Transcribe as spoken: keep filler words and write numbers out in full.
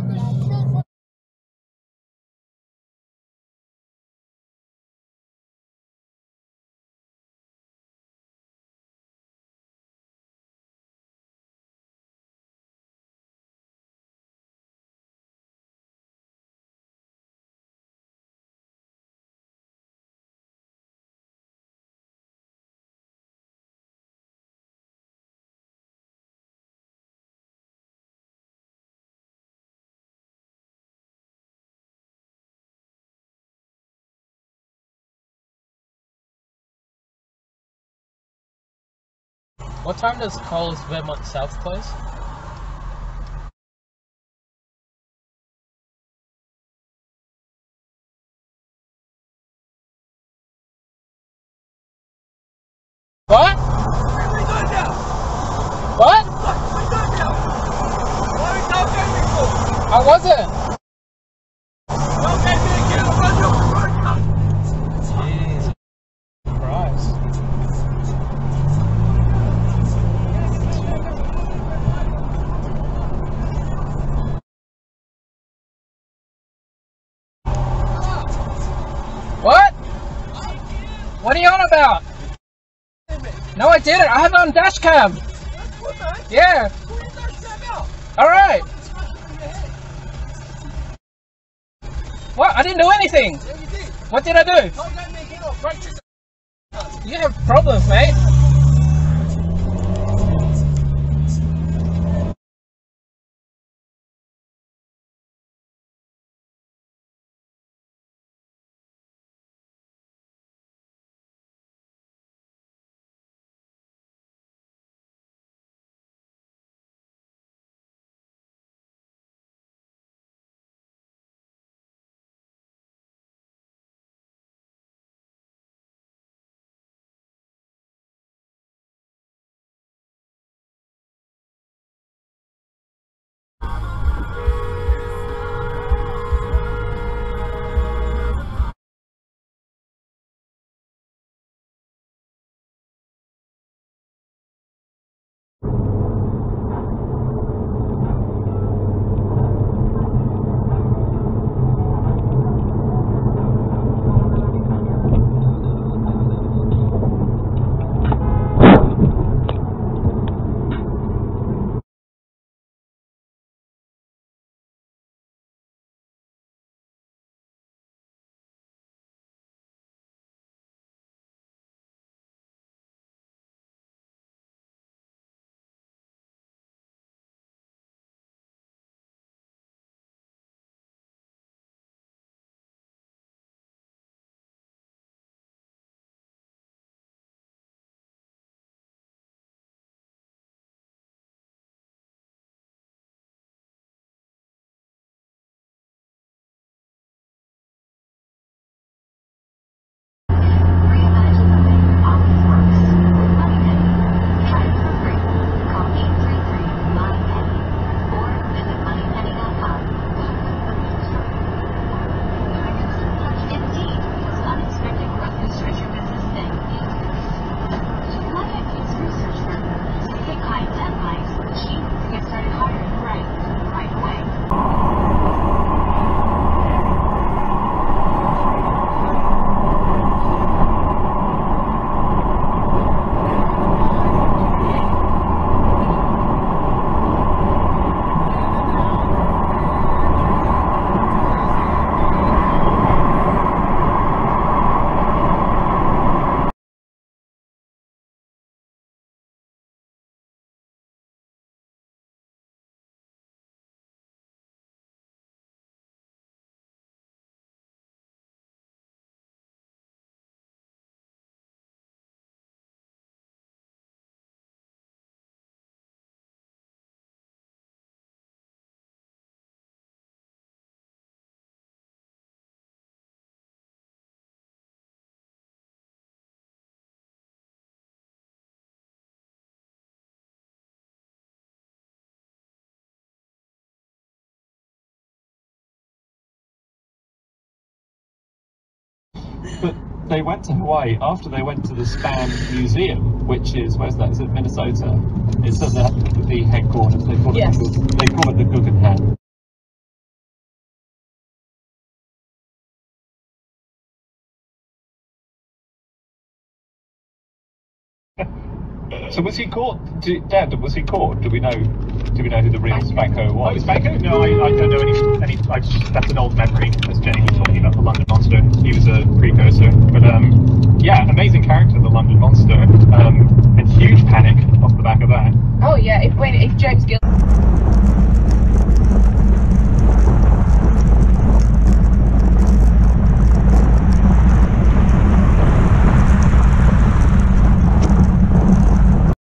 What time does Coles Vermont South close? What? What? I wasn't. Jesus Christ. What? What are you on about? No, I didn't. I have it on dash cam. Yeah. Alright. What? I didn't do anything. What did I do? You have problems, mate. But they went to Hawaii after they went to the Spam Museum, which is, where's that? Is it Minnesota? It's at the, the headquarters. They call it, Yes. the, they call it the Guggenheim. So was he caught? Do, Dad, was he caught? Do we know? Do we know who the real Spanko was? Oh, Spanko? No, I, I don't know any. any I just, that's an old memory, as Jenny was talking about the London Monster. He was a precursor, but um, yeah, amazing character, the London Monster, um, and huge panic off the back of that. Oh yeah, if when if James Gill